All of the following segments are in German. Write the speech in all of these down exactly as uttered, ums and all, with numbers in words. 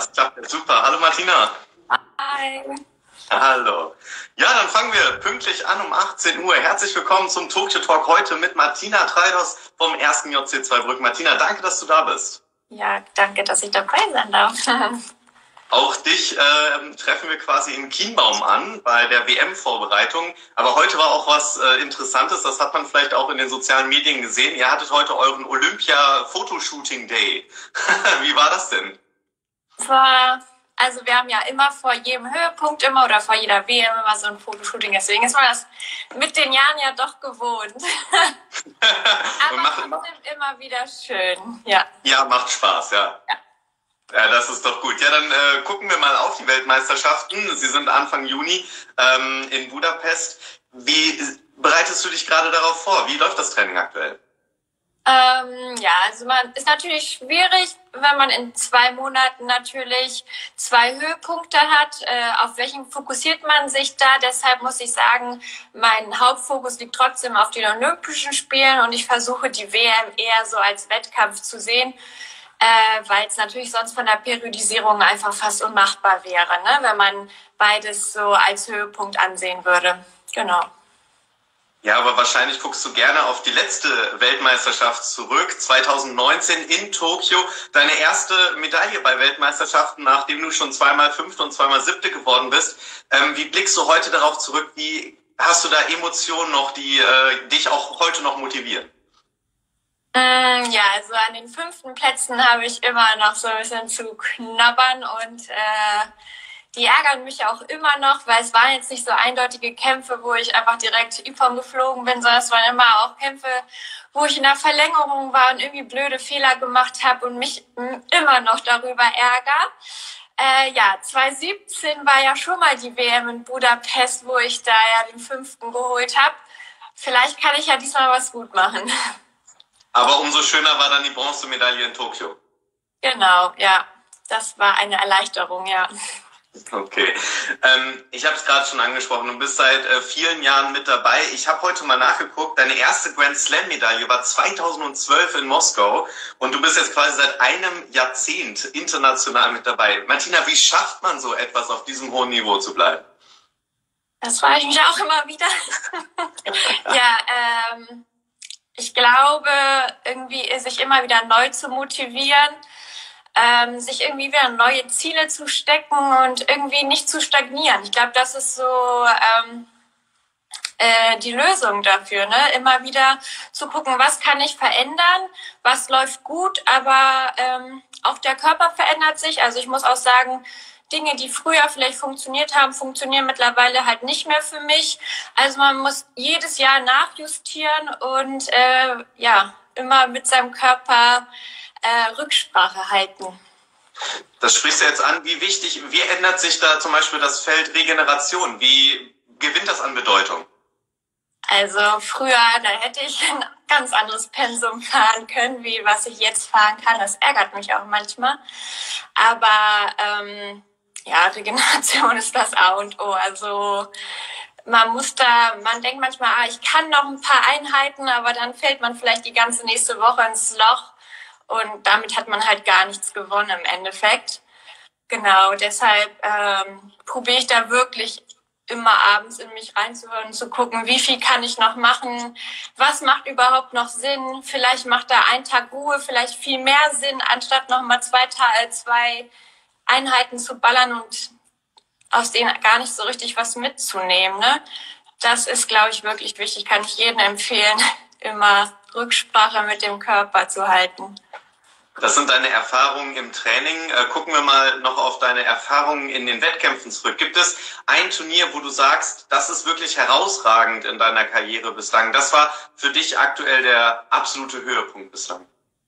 das klappt ja super. Hallo Martina. Hi. Hallo. Ja, dann fangen wir pünktlich an um achtzehn Uhr. Herzlich willkommen zum Tokyo Talk heute mit Martina Traidos vom ersten J C zwei Brück. Martina, danke, dass du da bist. Ja, danke, dass ich dabei sein darf. Auch dich äh, treffen wir quasi in Kienbaum an bei der W M-Vorbereitung. Aber heute war auch was äh, Interessantes, das hat man vielleicht auch in den sozialen Medien gesehen. Ihr hattet heute euren Olympia-Fotoshooting-Day. Wie war das denn? War, also wir haben ja immer vor jedem Höhepunkt immer oder vor jeder W M immer so ein Fotoshooting. Deswegen ist man das mit den Jahren ja doch gewohnt. Aber macht, trotzdem macht, immer wieder schön. Ja, ja, macht Spaß, ja. ja. Ja, das ist doch gut. Ja, dann äh, gucken wir mal auf die Weltmeisterschaften. Sie sind Anfang Juni ähm, in Budapest. Wie bereitest du dich gerade darauf vor? Wie läuft das Training aktuell? Ähm, ja, also man ist natürlich schwierig, wenn man in zwei Monaten natürlich zwei Höhepunkte hat. Äh, auf welchen fokussiert man sich da? Deshalb muss ich sagen, mein Hauptfokus liegt trotzdem auf den Olympischen Spielen und ich versuche die W M eher so als Wettkampf zu sehen. Äh, weil es natürlich sonst von der Periodisierung einfach fast unmachbar wäre, ne? Wenn man beides so als Höhepunkt ansehen würde. Genau. Ja, aber wahrscheinlich guckst du gerne auf die letzte Weltmeisterschaft zurück, zwanzig neunzehn in Tokio. Deine erste Medaille bei Weltmeisterschaften, nachdem du schon zweimal Fünfte und zweimal Siebte geworden bist. Ähm, wie blickst du heute darauf zurück? Wie hast du da Emotionen noch, die äh, dich auch heute noch motivieren? Ja, also an den fünften Plätzen habe ich immer noch so ein bisschen zu knabbern und äh, die ärgern mich auch immer noch, weil es waren jetzt nicht so eindeutige Kämpfe, wo ich einfach direkt Ypern geflogen bin, sondern es waren immer auch Kämpfe, wo ich in der Verlängerung war und irgendwie blöde Fehler gemacht habe und mich immer noch darüber ärgere. Äh, ja, zwanzig siebzehn war ja schon mal die W M in Budapest, wo ich da ja den fünften geholt habe. Vielleicht kann ich ja diesmal was gut machen. Aber umso schöner war dann die Bronzemedaille in Tokio. Genau, ja. Das war eine Erleichterung, ja. Okay. Ähm, ich habe es gerade schon angesprochen, du bist seit äh, vielen Jahren mit dabei. Ich habe heute mal nachgeguckt, deine erste Grand Slam-Medaille war zweitausendzwölf in Moskau und du bist jetzt quasi seit einem Jahrzehnt international mit dabei. Martina, wie schafft man so etwas, auf diesem hohen Niveau zu bleiben? Das frage ich mich auch immer wieder. ja, ähm... Ich glaube, irgendwie sich immer wieder neu zu motivieren, ähm, sich irgendwie wieder neue Ziele zu stecken und irgendwie nicht zu stagnieren. Ich glaube, das ist so ähm, äh, die Lösung dafür, ne? Immer wieder zu gucken, was kann ich verändern, was läuft gut, aber ähm, auch der Körper verändert sich. Also ich muss auch sagen, Dinge, die früher vielleicht funktioniert haben, funktionieren mittlerweile halt nicht mehr für mich. Also man muss jedes Jahr nachjustieren und äh, ja immer mit seinem Körper äh, Rücksprache halten. Das sprichst du jetzt an. Wie wichtig, wie ändert sich da zum Beispiel das Feld Regeneration? Wie gewinnt das an Bedeutung? Also früher, da hätte ich ein ganz anderes Pensum fahren können, wie was ich jetzt fahren kann. Das ärgert mich auch manchmal. Aber ähm, ja, Regeneration ist das A und O. Also man muss da, man denkt manchmal, ah, ich kann noch ein paar Einheiten, aber dann fällt man vielleicht die ganze nächste Woche ins Loch und damit hat man halt gar nichts gewonnen im Endeffekt. Genau, deshalb ähm, probiere ich da wirklich immer abends in mich reinzuhören und zu gucken, wie viel kann ich noch machen, was macht überhaupt noch Sinn, vielleicht macht da ein Tag Ruhe vielleicht viel mehr Sinn, anstatt nochmal zwei, Ta- zwei Einheiten zu ballern und aus denen gar nicht so richtig was mitzunehmen. Ne? Das ist, glaube ich, wirklich wichtig. Kann ich jedem empfehlen, immer Rücksprache mit dem Körper zu halten. Das sind deine Erfahrungen im Training. Äh, gucken wir mal noch auf deine Erfahrungen in den Wettkämpfen zurück. Gibt es ein Turnier, wo du sagst, das ist wirklich herausragend in deiner Karriere bislang? Das war für dich aktuell der absolute Höhepunkt bislang.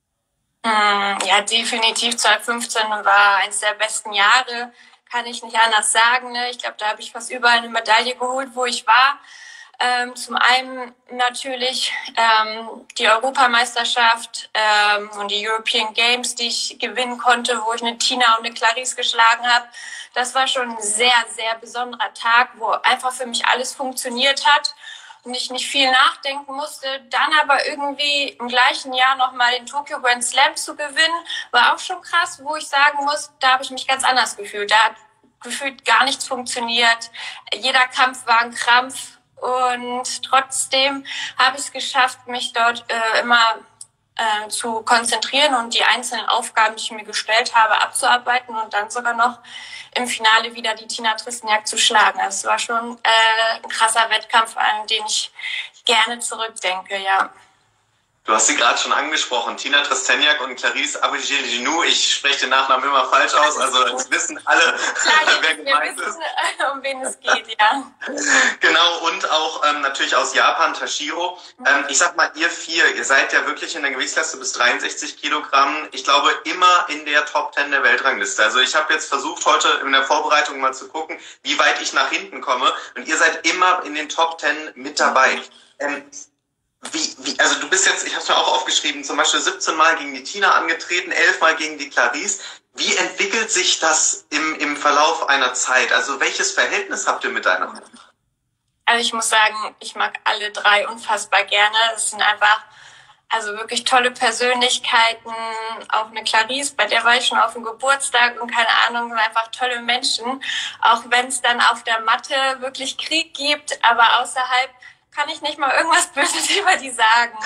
Ja, definitiv. zwanzig fünfzehn war eines der besten Jahre, kann ich nicht anders sagen. Ne? Ich glaube, da habe ich fast überall eine Medaille geholt, wo ich war. Ähm, zum einen natürlich ähm, die Europameisterschaft ähm, und die European Games, die ich gewinnen konnte, wo ich eine Tina und eine Clarisse geschlagen habe. Das war schon ein sehr, sehr besonderer Tag, wo einfach für mich alles funktioniert hat. und ich nicht viel nachdenken musste. Dann aber irgendwie im gleichen Jahr nochmal den Tokyo Grand Slam zu gewinnen, war auch schon krass, wo ich sagen muss, da habe ich mich ganz anders gefühlt. Da hat gefühlt gar nichts funktioniert. Jeder Kampf war ein Krampf und trotzdem habe ich es geschafft, mich dort äh, immer äh, zu konzentrieren und die einzelnen Aufgaben, die ich mir gestellt habe, abzuarbeiten und dann sogar noch im Finale wieder die Tina Trsteniak zu schlagen. Also es war schon äh, ein krasser Wettkampf, an den ich gerne zurückdenke, ja. Du hast sie gerade schon angesprochen, Tina Trsteniak und Clarisse Auger-Aliassime. Ich spreche den Nachnamen immer falsch aus, also es wissen alle, Klar, wer gemeint wissen, ist. Um wen es geht, ja. Genau, und auch ähm, natürlich aus Japan, Tashiro. Ähm, ich sag mal, ihr vier, ihr seid ja wirklich in der Gewichtsklasse bis dreiundsechzig Kilogramm, ich glaube, immer in der Top Ten der Weltrangliste. Also ich habe jetzt versucht, heute in der Vorbereitung mal zu gucken, wie weit ich nach hinten komme. Und ihr seid immer in den Top Ten mit dabei. Ähm, Wie, wie, also du bist jetzt, ich habe es mir auch aufgeschrieben, zum Beispiel siebzehn Mal gegen die Tina angetreten, elf Mal gegen die Clarisse. Wie entwickelt sich das im, im Verlauf einer Zeit? Also welches Verhältnis habt ihr miteinander? Also ich muss sagen, ich mag alle drei unfassbar gerne. Es sind einfach also wirklich tolle Persönlichkeiten. Auch eine Clarisse, bei der war ich schon auf dem Geburtstag und keine Ahnung, einfach tolle Menschen. Auch wenn es dann auf der Matte wirklich Krieg gibt, aber außerhalb kann ich nicht mal irgendwas Böses über die sagen.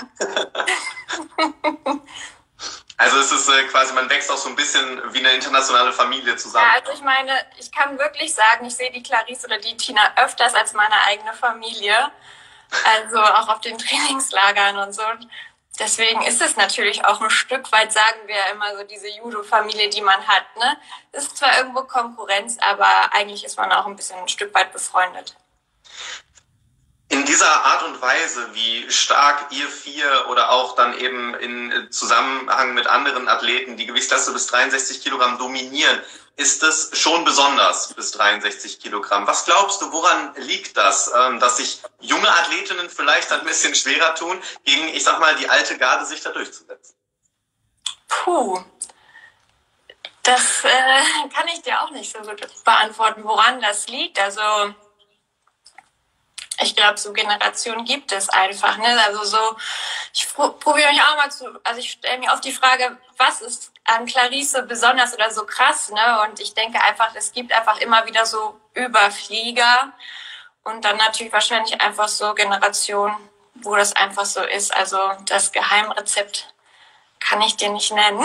Also es ist äh, quasi, man wächst auch so ein bisschen wie eine internationale Familie zusammen. Ja, also ich meine, ich kann wirklich sagen, ich sehe die Clarisse oder die Tina öfters als meine eigene Familie. Also auch auf den Trainingslagern und so. Deswegen ist es natürlich auch ein Stück weit, sagen wir ja immer so, diese Judo-Familie, die man hat. Ne? Es ist zwar irgendwo Konkurrenz, aber eigentlich ist man auch ein bisschen ein Stück weit befreundet. In dieser Art und Weise, wie stark ihr vier oder auch dann eben in Zusammenhang mit anderen Athleten die Gewichtsklasse bis dreiundsechzig Kilogramm dominieren, ist es schon besonders bis dreiundsechzig Kilogramm. Was glaubst du, woran liegt das, dass sich junge Athletinnen vielleicht ein bisschen schwerer tun, gegen, ich sag mal, die alte Garde sich da durchzusetzen? Puh, das äh, kann ich dir auch nicht so gut beantworten, woran das liegt. Also ich glaube, so Generationen gibt es einfach. Ne? Also so, ich probiere mich auch mal zu, also ich stelle mir oft die Frage, was ist an Clarisse besonders oder so krass? Ne? Und ich denke einfach, es gibt einfach immer wieder so Überflieger und dann natürlich wahrscheinlich einfach so Generationen, wo das einfach so ist. Also das Geheimrezept kann ich dir nicht nennen.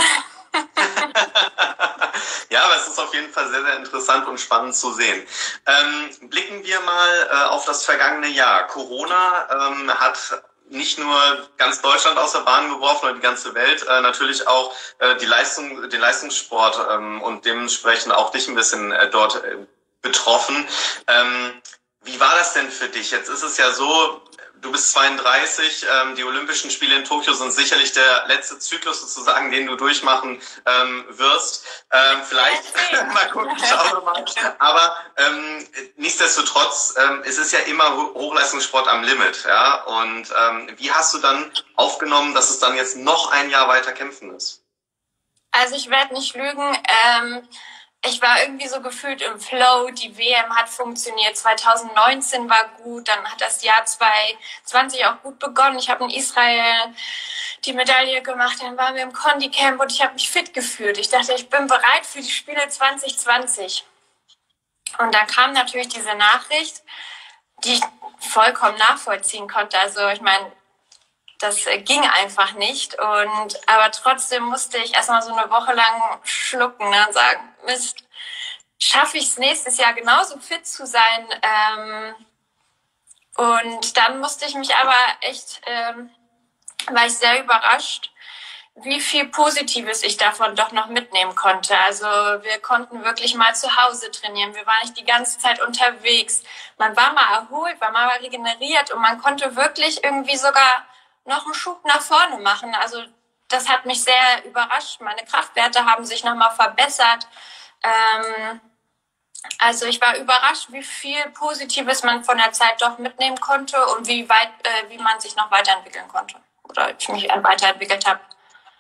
Ja, aber es ist auf jeden Fall sehr, sehr interessant und spannend zu sehen. Ähm, blicken wir mal äh, auf das vergangene Jahr. Corona ähm, hat nicht nur ganz Deutschland aus der Bahn geworfen oder die ganze Welt, äh, natürlich auch äh, die Leistung, den Leistungssport ähm, und dementsprechend auch dich ein bisschen äh, dort äh, betroffen. Ähm, wie war das denn für dich? Jetzt ist es ja so, du bist zweiunddreißig, ähm, die Olympischen Spiele in Tokio sind sicherlich der letzte Zyklus sozusagen, den du durchmachen ähm, wirst. Ähm, vielleicht, mal gucken, schauen wir mal. Aber ähm, nichtsdestotrotz, ähm, es ist ja immer Hochleistungssport am Limit. Ja? Und ähm, wie hast du dann aufgenommen, dass es dann jetzt noch ein Jahr weiter kämpfen ist? Also ich werde nicht lügen, ähm, ich war irgendwie so gefühlt im Flow, die W M hat funktioniert, zwanzig neunzehn war gut, dann hat das Jahr zwanzig zwanzig auch gut begonnen. Ich habe in Israel die Medaille gemacht, dann waren wir im Condi-Camp und ich habe mich fit gefühlt. Ich dachte, ich bin bereit für die Spiele zwanzig zwanzig. Und dann kam natürlich diese Nachricht, die ich vollkommen nachvollziehen konnte. Also ich meine, das ging einfach nicht. Und aber trotzdem musste ich erstmal so eine Woche lang schlucken, ne, und sagen, Mist, schaffe ich es nächstes Jahr genauso fit zu sein? Ähm, und dann musste ich mich aber echt, ähm, war ich sehr überrascht, wie viel Positives ich davon doch noch mitnehmen konnte. Also wir konnten wirklich mal zu Hause trainieren. Wir waren nicht die ganze Zeit unterwegs. Man war mal erholt, war mal regeneriert und man konnte wirklich irgendwie sogar noch einen Schub nach vorne machen. Also das hat mich sehr überrascht. Meine Kraftwerte haben sich nochmal verbessert. Ähm, also ich war überrascht, wie viel Positives man von der Zeit doch mitnehmen konnte und wie weit, äh, wie man sich noch weiterentwickeln konnte oder ich mich weiterentwickelt habe.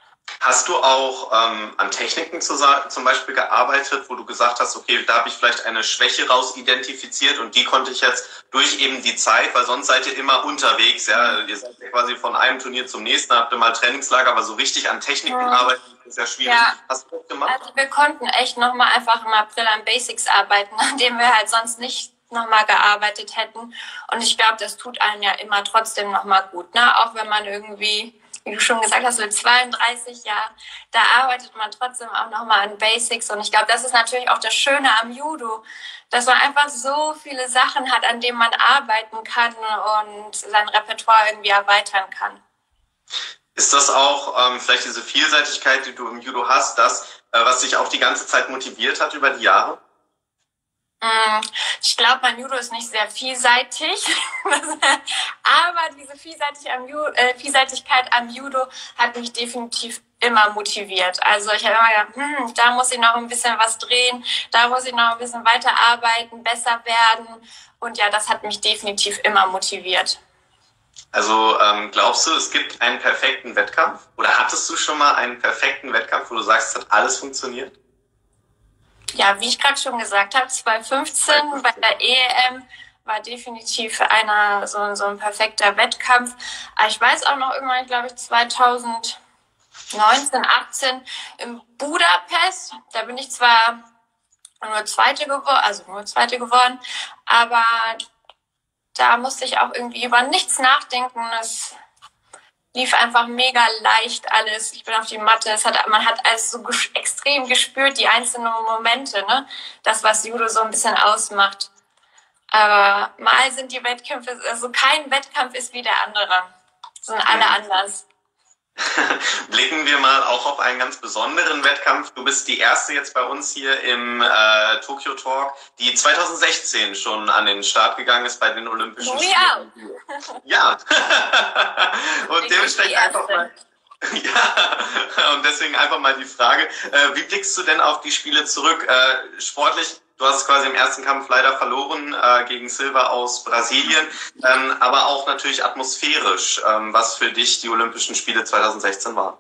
Hast du auch ähm, an Techniken zu, zum Beispiel gearbeitet, wo du gesagt hast, okay, da habe ich vielleicht eine Schwäche raus identifiziert und die konnte ich jetzt durch eben die Zeit, weil sonst seid ihr immer unterwegs, ja, ihr seid ja quasi von einem Turnier zum nächsten, habt ihr mal Trainingslager, aber so richtig an Techniken Mhm. arbeiten ist ja schwierig. Ja. Hast du das gemacht? Also wir konnten echt nochmal einfach im April an Basics arbeiten, an denen wir halt sonst nicht nochmal gearbeitet hätten. Und ich glaube, das tut einem ja immer trotzdem nochmal gut, ne? Auch wenn man irgendwie, wie du schon gesagt hast, mit zweiunddreißig Jahren, da arbeitet man trotzdem auch nochmal an Basics. Und ich glaube, das ist natürlich auch das Schöne am Judo, dass man einfach so viele Sachen hat, an denen man arbeiten kann und sein Repertoire irgendwie erweitern kann. Ist das auch ähm, vielleicht diese Vielseitigkeit, die du im Judo hast, das, äh, was dich auch die ganze Zeit motiviert hat über die Jahre? Ich glaube, mein Judo ist nicht sehr vielseitig, aber diese Vielseitig am Judo, äh, Vielseitigkeit am Judo hat mich definitiv immer motiviert. Also ich habe immer gedacht, hm, da muss ich noch ein bisschen was drehen, da muss ich noch ein bisschen weiterarbeiten, besser werden. Und ja, das hat mich definitiv immer motiviert. Also ähm, glaubst du, es gibt einen perfekten Wettkampf? Oder hattest du schon mal einen perfekten Wettkampf, wo du sagst, es hat alles funktioniert? Ja, wie ich gerade schon gesagt habe, zwanzig fünfzehn bei der E M war definitiv einer so, so ein perfekter Wettkampf. Aber ich weiß auch noch irgendwann, glaube ich, zwanzig neunzehn, achtzehn in Budapest. Da bin ich zwar nur Zweite geworden, also nur Zweite geworden, aber da musste ich auch irgendwie über nichts nachdenken. Es lief einfach mega leicht alles. Ich bin auf die Matte. Es hat, man hat alles so ges- extrem gespürt, die einzelnen Momente, ne? Das, was Judo so ein bisschen ausmacht. Aber mal sind die Wettkämpfe, also kein Wettkampf ist wie der andere. Sind alle anders. Blicken wir mal auch auf einen ganz besonderen Wettkampf. Du bist die erste jetzt bei uns hier im äh, Tokyo Talk, die zwanzig sechzehn schon an den Start gegangen ist bei den Olympischen Oh, Spielen. ja. Ja. Und dementsprechend einfach mal. Ja, und deswegen einfach mal die Frage, äh, wie blickst du denn auf die Spiele zurück? Äh, sportlich, du hast quasi im ersten Kampf leider verloren äh, gegen Silva aus Brasilien, ähm, aber auch natürlich atmosphärisch, ähm, was für dich die Olympischen Spiele zwanzig sechzehn waren.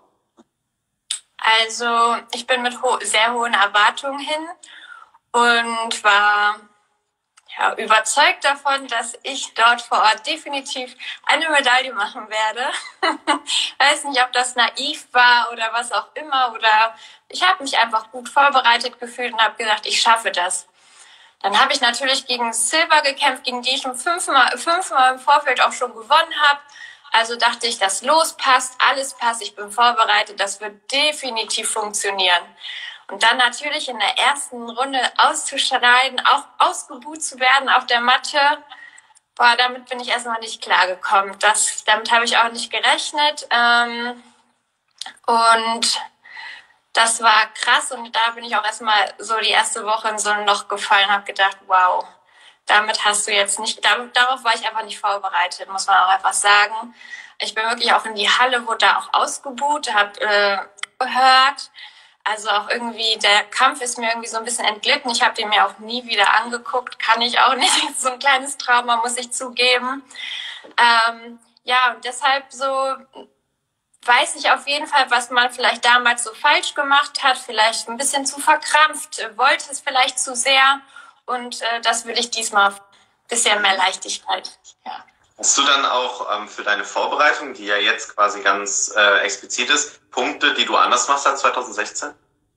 Also ich bin mit ho- sehr hohen Erwartungen hin und war ja, überzeugt davon, dass ich dort vor Ort definitiv eine Medaille machen werde. Weiß nicht, ob das naiv war oder was auch immer. Oder ich habe mich einfach gut vorbereitet gefühlt und habe gesagt, ich schaffe das. Dann habe ich natürlich gegen Silva gekämpft, gegen die ich schon fünfmal, fünfmal im Vorfeld auch schon gewonnen habe. Also dachte ich, das Los passt, alles passt, ich bin vorbereitet, das wird definitiv funktionieren. Und dann natürlich in der ersten Runde auszuscheiden, auch ausgebuht zu werden auf der Matte, boah, damit bin ich erstmal nicht klargekommen. Das, damit habe ich auch nicht gerechnet. Ähm, und das war krass und da bin ich auch erstmal so die erste Woche in so ein Loch gefallen, habe gedacht, wow, damit hast du jetzt nicht, damit, darauf war ich einfach nicht vorbereitet, muss man auch einfach sagen. Ich bin wirklich auch in die Halle, wurde da auch ausgebuht, habe äh, gehört. Also auch irgendwie, der Kampf ist mir irgendwie so ein bisschen entglitten. Ich habe den mir auch nie wieder angeguckt. Kann ich auch nicht. So ein kleines Trauma, muss ich zugeben. Ähm, ja, und deshalb so weiß ich auf jeden Fall, was man vielleicht damals so falsch gemacht hat. Vielleicht ein bisschen zu verkrampft, wollte es vielleicht zu sehr. Und äh, das will ich diesmal ein bisschen mehr Leichtigkeit. Ja. Hast du dann auch ähm, für deine Vorbereitung, die ja jetzt quasi ganz äh, explizit ist, Punkte, die du anders machst als zwanzig sechzehn?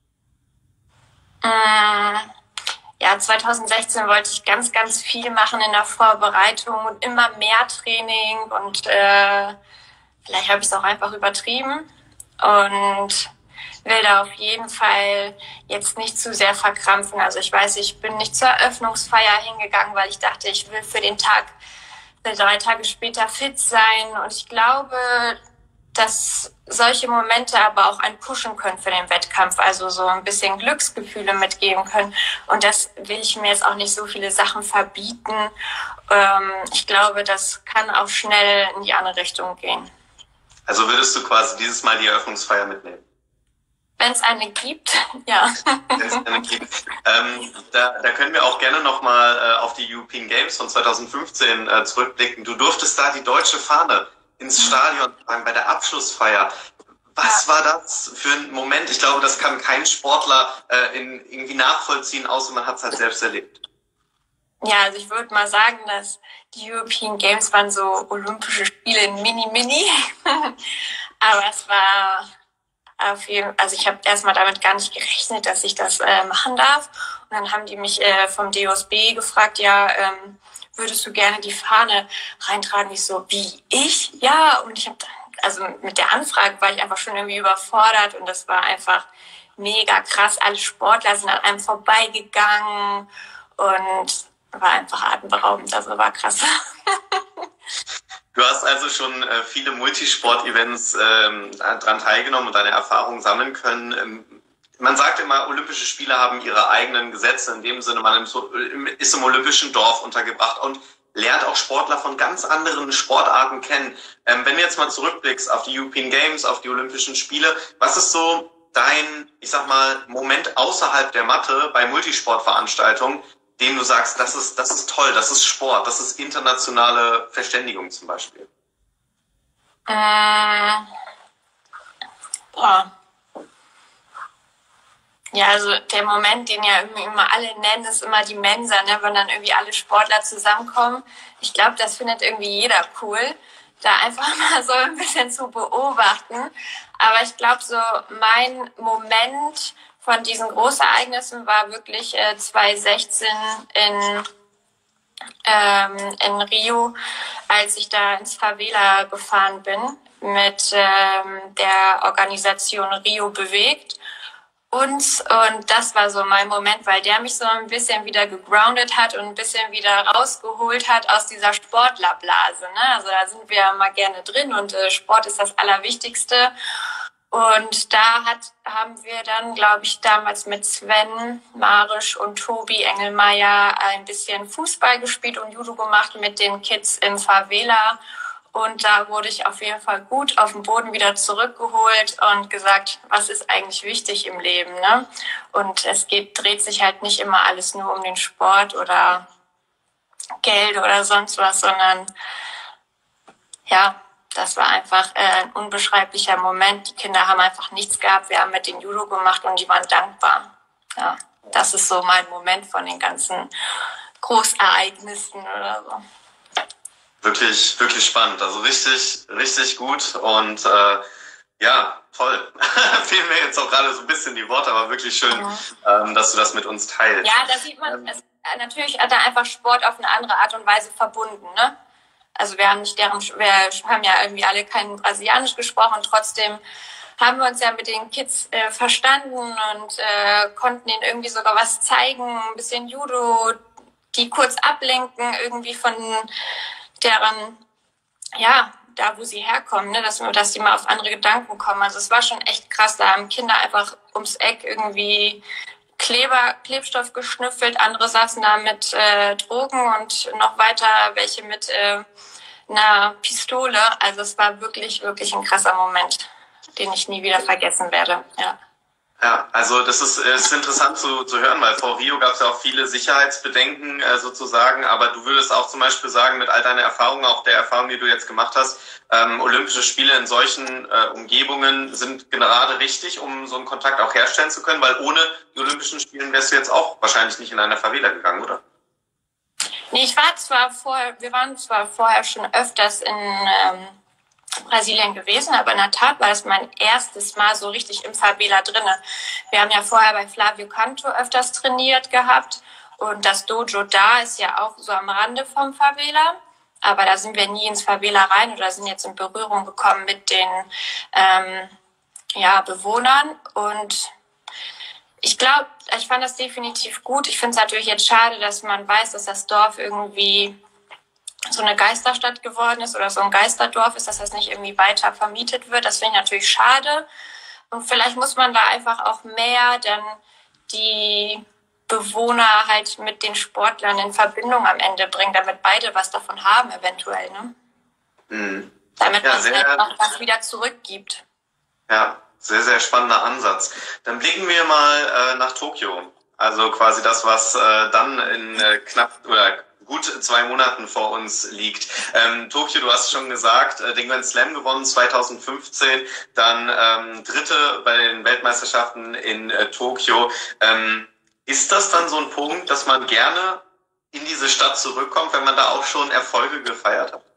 Mm, ja, zwanzig sechzehn wollte ich ganz, ganz viel machen in der Vorbereitung und immer mehr Training und äh, vielleicht habe ich es auch einfach übertrieben und will da auf jeden Fall jetzt nicht zu sehr verkrampfen. Also ich weiß, ich bin nicht zur Eröffnungsfeier hingegangen, weil ich dachte, ich will für den Tag drei Tage später fit sein. Und ich glaube, dass solche Momente aber auch einen pushen können für den Wettkampf, also so ein bisschen Glücksgefühle mitgeben können. Und das will ich mir jetzt auch nicht so viele Sachen verbieten. Ähm, ich glaube, das kann auch schnell in die andere Richtung gehen. Also würdest du quasi dieses Mal die Eröffnungsfeier mitnehmen? Wenn es eine gibt, ja. Wenn es eine gibt. Ähm, da, da können wir auch gerne nochmal äh, auf die European Games von zwanzig fünfzehn äh, zurückblicken. Du durftest da die deutsche Fahne ins Stadion tragen bei der Abschlussfeier. Was war das für ein Moment? Ich glaube, das kann kein Sportler äh, in, irgendwie nachvollziehen, außer man hat es halt selbst erlebt. Ja, also ich würde mal sagen, dass die European Games waren so Olympische Spiele in Mini-Mini. Aber es war auf jeden Fall, also ich habe erstmal damit gar nicht gerechnet, dass ich das äh, machen darf. Und dann haben die mich äh, vom D O S B gefragt, ja, ähm, würdest du gerne die Fahne reintragen? Ich so, wie, ich? Ja, und ich habe dann, also mit der Anfrage war ich einfach schon irgendwie überfordert und das war einfach mega krass. Alle Sportler sind an einem vorbeigegangen und war einfach atemberaubend, also war krass. Du hast also schon äh, viele Multisport-Events ähm, daran teilgenommen und deine Erfahrungen sammeln können. Ähm, man sagt immer, Olympische Spiele haben ihre eigenen Gesetze. In dem Sinne, man ist im olympischen Dorf untergebracht und lernt auch Sportler von ganz anderen Sportarten kennen. Ähm, wenn du jetzt mal zurückblickst auf die European Games, auf die Olympischen Spiele, was ist so dein, ich sag mal, Moment außerhalb der Matte bei Multisportveranstaltungen, dem du sagst, das ist, das ist toll, das ist Sport, das ist internationale Verständigung zum Beispiel? Äh, boah. Ja, also der Moment, den ja irgendwie immer alle nennen, ist immer die Mensa, ne? Wenn dann irgendwie alle Sportler zusammenkommen. Ich glaube, das findet irgendwie jeder cool, da einfach mal so ein bisschen zu beobachten. Aber ich glaube, so mein Moment von diesen Großereignissen war wirklich äh, zwanzig sechzehn in, ähm, in Rio, als ich da ins Favela gefahren bin mit ähm, der Organisation Rio bewegt. Und, und das war so mein Moment, weil der mich so ein bisschen wieder gegroundet hat und ein bisschen wieder rausgeholt hat aus dieser Sportlerblase. Ne? Also da sind wir mal gerne drin und äh, Sport ist das Allerwichtigste. Und da hat, haben wir dann, glaube ich, damals mit Sven Marisch und Tobi Engelmeier ein bisschen Fußball gespielt und Judo gemacht mit den Kids im Favela. Und da wurde ich auf jeden Fall gut auf den Boden wieder zurückgeholt und gesagt, was ist eigentlich wichtig im Leben, ne? Und es geht, dreht sich halt nicht immer alles nur um den Sport oder Geld oder sonst was, sondern ja, das war einfach äh, ein unbeschreiblicher Moment. Die Kinder haben einfach nichts gehabt. Wir haben mit den Judo gemacht und die waren dankbar. Ja, das ist so mein Moment von den ganzen Großereignissen oder so. Wirklich, wirklich spannend. Also richtig, richtig gut und äh, ja, toll. Fehlen mir jetzt auch gerade so ein bisschen die Worte, aber wirklich schön, mhm. ähm, dass du das mit uns teilst. Ja, da sieht man, es, natürlich hat er einfach Sport auf eine andere Art und Weise verbunden, ne? Also wir haben nicht deren, wir haben ja irgendwie alle kein Brasilianisch gesprochen, trotzdem haben wir uns ja mit den Kids äh, verstanden und äh, konnten ihnen irgendwie sogar was zeigen, ein bisschen Judo, die kurz ablenken irgendwie von deren, ja, da wo sie herkommen, ne, dass, dass die mal auf andere Gedanken kommen. Also es war schon echt krass, da haben Kinder einfach ums Eck irgendwie Kleber, Klebstoff geschnüffelt, andere saßen da mit äh, Drogen und noch weiter welche mit äh, einer Pistole. Also es war wirklich, wirklich ein krasser Moment, den ich nie wieder vergessen werde. Ja. Ja, also das ist, ist interessant zu, zu hören, weil vor Rio gab es ja auch viele Sicherheitsbedenken äh, sozusagen, aber du würdest auch zum Beispiel sagen, mit all deiner Erfahrung, auch der Erfahrung, die du jetzt gemacht hast, ähm, Olympische Spiele in solchen äh, Umgebungen sind gerade richtig, um so einen Kontakt auch herstellen zu können, weil ohne die Olympischen Spielen wärst du jetzt auch wahrscheinlich nicht in einer Favela gegangen, oder? Nee, ich war zwar vorher, wir waren zwar vorher schon öfters in ähm, Brasilien gewesen, aber in der Tat war es mein erstes Mal so richtig im Favela drinne. Wir haben ja vorher bei Flavio Canto öfters trainiert gehabt und das Dojo da ist ja auch so am Rande vom Favela, aber da sind wir nie ins Favela rein oder sind jetzt in Berührung gekommen mit den ähm, ja, Bewohnern und ich glaube, ich fand das definitiv gut. Ich finde es natürlich jetzt schade, dass man weiß, dass das Dorf irgendwie so eine Geisterstadt geworden ist oder so ein Geisterdorf ist, dass das nicht irgendwie weiter vermietet wird. Das finde ich natürlich schade. Und vielleicht muss man da einfach auch mehr dann die Bewohner halt mit den Sportlern in Verbindung am Ende bringen, damit beide was davon haben eventuell, ne? Mhm. Damit ja, man sehr, auch was wieder zurückgibt. Ja, sehr, sehr spannender Ansatz. Dann blicken wir mal äh, nach Tokio. Also quasi das, was äh, dann in äh, knapp oder gut zwei Monaten vor uns liegt. Ähm, Tokio, du hast schon gesagt, äh, den Grand Slam gewonnen zweitausendfünfzehn, dann ähm, Dritte bei den Weltmeisterschaften in äh, Tokio. Ähm, ist das dann so ein Punkt, dass man gerne in diese Stadt zurückkommt, wenn man da auch schon Erfolge gefeiert hat?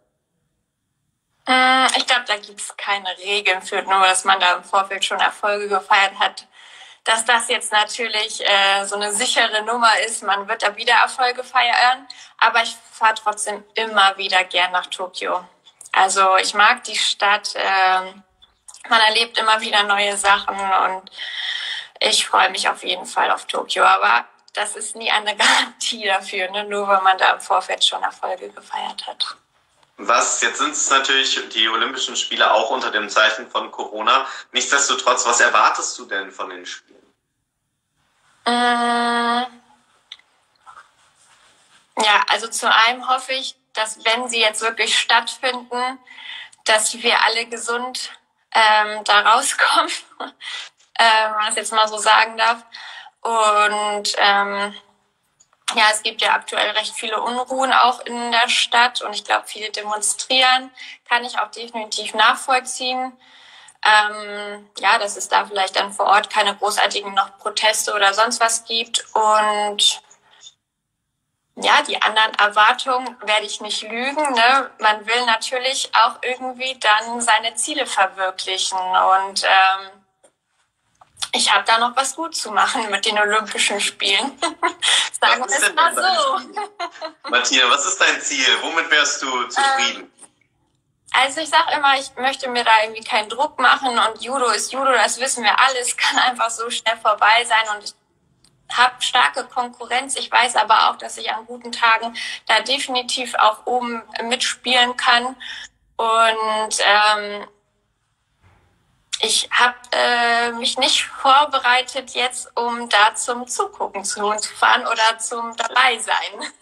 Ich glaube, da gibt es keine Regeln für, nur dass man da im Vorfeld schon Erfolge gefeiert hat. Dass das jetzt natürlich äh, so eine sichere Nummer ist, man wird da wieder Erfolge feiern, aber ich fahre trotzdem immer wieder gern nach Tokio. Also ich mag die Stadt, äh, man erlebt immer wieder neue Sachen und ich freue mich auf jeden Fall auf Tokio, aber das ist nie eine Garantie dafür, ne? Nur weil man da im Vorfeld schon Erfolge gefeiert hat. Was, jetzt sind es natürlich die Olympischen Spiele auch unter dem Zeichen von Corona. Nichtsdestotrotz, was erwartest du denn von den Spielen? Äh, ja, also zu einem hoffe ich, dass wenn sie jetzt wirklich stattfinden, dass wir alle gesund ähm, da rauskommen, äh, wenn man das jetzt mal so sagen darf. Und ähm, ja, es gibt ja aktuell recht viele Unruhen auch in der Stadt und ich glaube, viele demonstrieren, kann ich auch definitiv nachvollziehen. Ähm, ja, dass es da vielleicht dann vor Ort keine großartigen noch Proteste oder sonst was gibt. Und ja, die anderen Erwartungen werde ich nicht lügen. Ne? Man will natürlich auch irgendwie dann seine Ziele verwirklichen und ähm, ich habe da noch was gut zu machen mit den Olympischen Spielen. Sagen wir es mal so. Martina, was ist dein Ziel? Womit wärst du zufrieden? Ähm, also ich sage immer, ich möchte mir da irgendwie keinen Druck machen und Judo ist Judo, das wissen wir alle. Es kann einfach so schnell vorbei sein und ich habe starke Konkurrenz. Ich weiß aber auch, dass ich an guten Tagen da definitiv auch oben mitspielen kann. Und ähm, ich habe äh, mich nicht vorbereitet jetzt, um da zum Zugucken zu fahren oder zum dabei sein.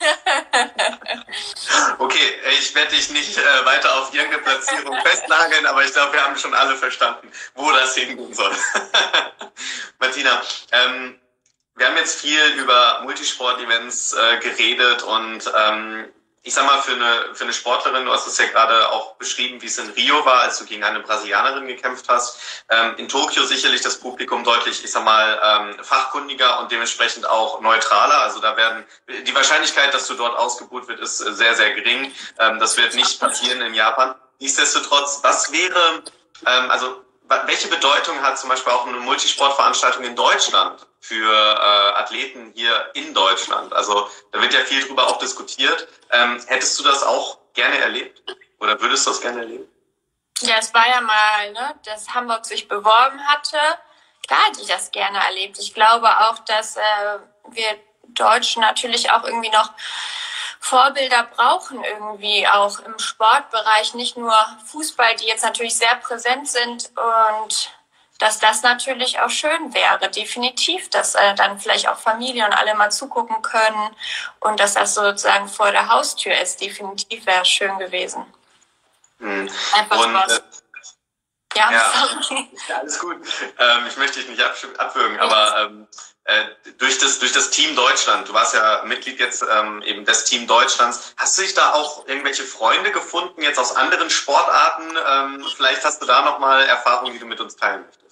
Okay, ich werde dich nicht äh, weiter auf irgendeine Platzierung festnageln, aber ich glaube, wir haben schon alle verstanden, wo das hingehen soll. Martina, ähm, wir haben jetzt viel über Multisport-Events äh, geredet und ähm, ich sag mal, für eine, für eine Sportlerin, du hast es ja gerade auch beschrieben, wie es in Rio war, als du gegen eine Brasilianerin gekämpft hast. Ähm, in Tokio sicherlich das Publikum deutlich, ich sag mal, ähm, fachkundiger und dementsprechend auch neutraler. Also da werden, die Wahrscheinlichkeit, dass du dort ausgebuht wird, ist sehr, sehr gering. Ähm, das wird nicht passieren in Japan. Nichtsdestotrotz, was wäre, ähm, also, welche Bedeutung hat zum Beispiel auch eine Multisportveranstaltung in Deutschland für äh, Athleten hier in Deutschland? Also da wird ja viel drüber auch diskutiert. Ähm, hättest du das auch gerne erlebt? Oder würdest du das gerne erleben? Ja, es war ja mal, ne, dass Hamburg sich beworben hatte. Klar hätte ich das gerne erlebt. Ich glaube auch, dass äh, wir Deutschen natürlich auch irgendwie noch Vorbilder brauchen irgendwie auch im Sportbereich, nicht nur Fußball, die jetzt natürlich sehr präsent sind und dass das natürlich auch schön wäre, definitiv, dass äh, dann vielleicht auch Familie und alle mal zugucken können und dass das sozusagen vor der Haustür ist, definitiv wäre schön gewesen. Hm. Einfach und, Spaß. Äh, ja, ja, sorry. Ja, alles gut. Ähm, ich möchte dich nicht abwürgen, aber ähm, äh, durch das durch das Team Deutschland, du warst ja Mitglied jetzt ähm, eben des Team Deutschlands, hast du dich da auch irgendwelche Freunde gefunden, jetzt aus anderen Sportarten? Ähm, vielleicht hast du da nochmal Erfahrungen, die du mit uns teilen möchtest.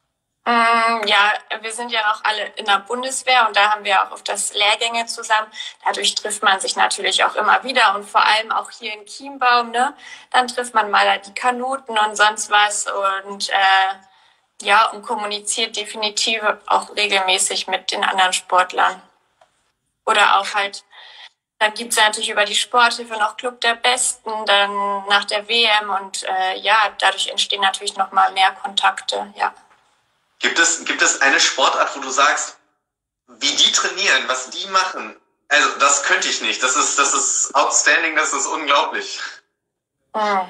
Ja, wir sind ja noch alle in der Bundeswehr und da haben wir auch auf das Lehrgänge zusammen. Dadurch trifft man sich natürlich auch immer wieder und vor allem auch hier in Chiembaum, ne? Dann trifft man mal die Kanuten und sonst was und äh, ja, und kommuniziert definitiv auch regelmäßig mit den anderen Sportlern. Oder auch halt, dann gibt es natürlich über die Sporthilfe noch Club der Besten, dann nach der W M und äh, ja, dadurch entstehen natürlich noch mal mehr Kontakte, ja. Gibt es, gibt es eine Sportart, wo du sagst, wie die trainieren, was die machen? Also, das könnte ich nicht. Das ist, das ist outstanding, das ist unglaublich. Hm.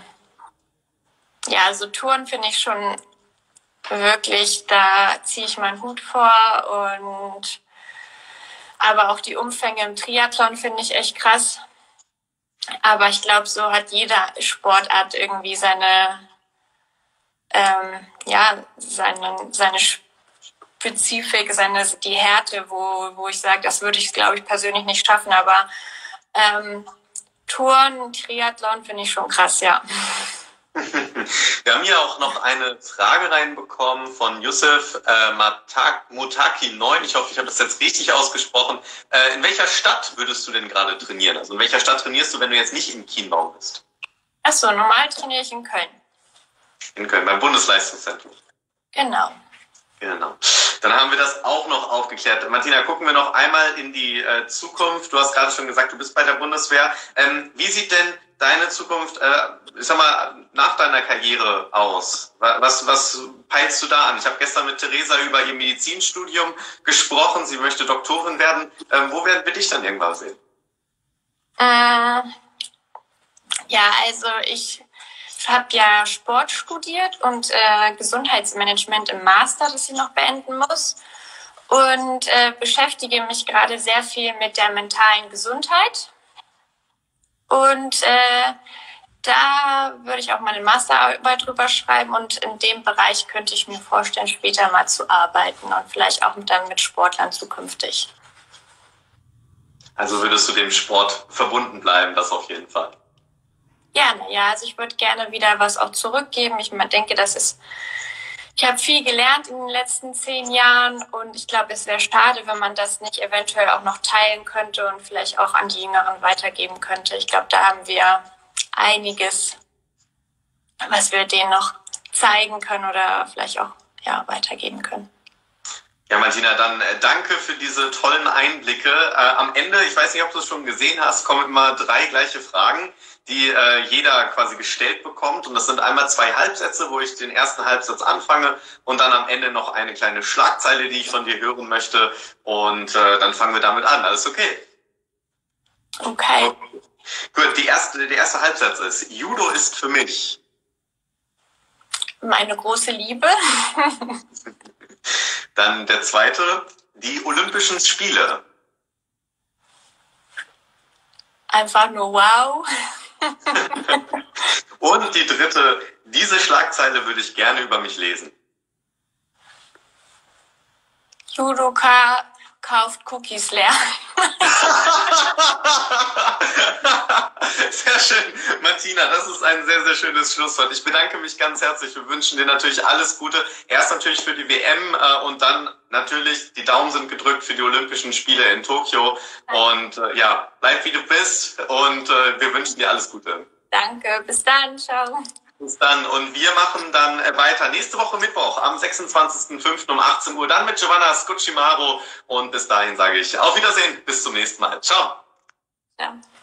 Ja, also Touren finde ich schon wirklich, da ziehe ich meinen Hut vor und aber auch die Umfänge im Triathlon finde ich echt krass. Aber ich glaube, so hat jeder Sportart irgendwie seine Ähm, ja, seine, seine Spezifik, seine, die Härte, wo, wo ich sage, das würde ich, glaube ich, persönlich nicht schaffen, aber Ähm, Touren, Triathlon finde ich schon krass, ja. Wir haben hier auch noch eine Frage reinbekommen von Yusuf äh, Mutaki neun. Ich hoffe, ich habe das jetzt richtig ausgesprochen. Äh, in welcher Stadt würdest du denn gerade trainieren? Also in welcher Stadt trainierst du, wenn du jetzt nicht in Chiembaum bist? Achso, normal trainiere ich in Köln. In Köln, beim Bundesleistungszentrum. Genau. Genau. Dann haben wir das auch noch aufgeklärt. Martina, gucken wir noch einmal in die äh, Zukunft. Du hast gerade schon gesagt, du bist bei der Bundeswehr. Ähm, wie sieht denn deine Zukunft, äh, ich sag mal, nach deiner Karriere aus? Was, was peilst du da an? Ich habe gestern mit Theresa über ihr Medizinstudium gesprochen. Sie möchte Doktorin werden. Ähm, wo werden wir dich dann irgendwann sehen? Äh, ja, also ich habe ja Sport studiert und äh, Gesundheitsmanagement im Master, das ich noch beenden muss. Und äh, beschäftige mich gerade sehr viel mit der mentalen Gesundheit. Und äh, da würde ich auch meine Masterarbeit drüber schreiben. Und in dem Bereich könnte ich mir vorstellen, später mal zu arbeiten und vielleicht auch dann mit Sportlern zukünftig. Also würdest du dem Sport verbunden bleiben, das auf jeden Fall? Gerne, ja. Also ich würde gerne wieder was auch zurückgeben. Ich denke, das ist, ich habe viel gelernt in den letzten zehn Jahren und ich glaube, es wäre schade, wenn man das nicht eventuell auch noch teilen könnte und vielleicht auch an die Jüngeren weitergeben könnte. Ich glaube, da haben wir einiges, was wir denen noch zeigen können oder vielleicht auch ja, weitergeben können. Ja, Martina, dann äh, danke für diese tollen Einblicke. Äh, am Ende, ich weiß nicht, ob du es schon gesehen hast, kommen immer drei gleiche Fragen, die äh, jeder quasi gestellt bekommt. Und das sind einmal zwei Halbsätze, wo ich den ersten Halbsatz anfange und dann am Ende noch eine kleine Schlagzeile, die ich von dir hören möchte. Und äh, dann fangen wir damit an. Alles okay? Okay. Okay. Gut, die erste, der erste Halbsatz ist, Judo ist für mich meine große Liebe. Dann der zweite, die Olympischen Spiele. Einfach nur wow. Und die dritte, diese Schlagzeile würde ich gerne über mich lesen. Judoka kauft Cookies leer. Sehr schön, Martina, das ist ein sehr, sehr schönes Schlusswort. Ich bedanke mich ganz herzlich. Wir wünschen dir natürlich alles Gute. Erst natürlich für die W M äh, und dann natürlich, die Daumen sind gedrückt für die Olympischen Spiele in Tokio. Und äh, ja, bleib wie du bist und äh, wir wünschen dir alles Gute. Danke, bis dann, ciao. Bis dann. Und wir machen dann weiter nächste Woche Mittwoch am sechsundzwanzigsten fünften um achtzehn Uhr. Dann mit Giovanna Scucimaro. Und bis dahin sage ich auf Wiedersehen. Bis zum nächsten Mal. Ciao. Ja.